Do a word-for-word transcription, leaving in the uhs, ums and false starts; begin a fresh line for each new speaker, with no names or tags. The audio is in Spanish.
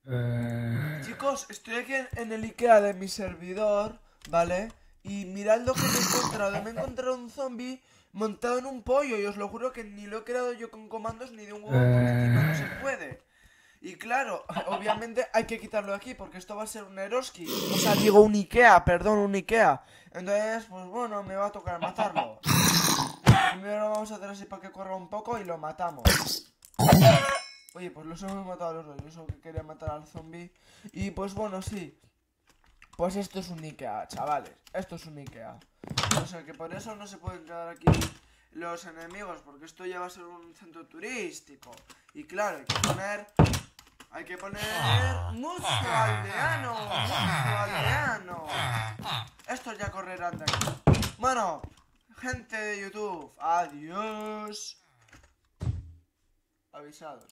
Eh...
Chicos, estoy aquí en, en el Ikea de mi servidor, ¿vale? Y mirad lo que me he encontrado. Me he encontrado un zombie montado en un pollo. Y os lo juro que ni lo he creado yo con comandos ni de un huevo porque encima no se
Eh...
puede. Y claro, obviamente hay que quitarlo de aquí porque esto va a ser un Eroski. O sea, digo un Ikea, perdón, un Ikea. Entonces, pues bueno, me va a tocar matarlo. Primero lo vamos a hacer así para que corra un poco y lo matamos. Oye, pues los hemos matado a los dos. Yo solo que quería matar al zombie. Y pues bueno, sí. Pues esto es un Ikea, chavales. Esto es un Ikea. O sea que por eso no se pueden quedar aquí los enemigos. Porque esto ya va a ser un centro turístico. Y claro, hay que poner... Hay que poner... Mucho aldeano. Mucho aldeano. Estos ya correrán de aquí. Bueno, gente de YouTube. Adiós. Avisados.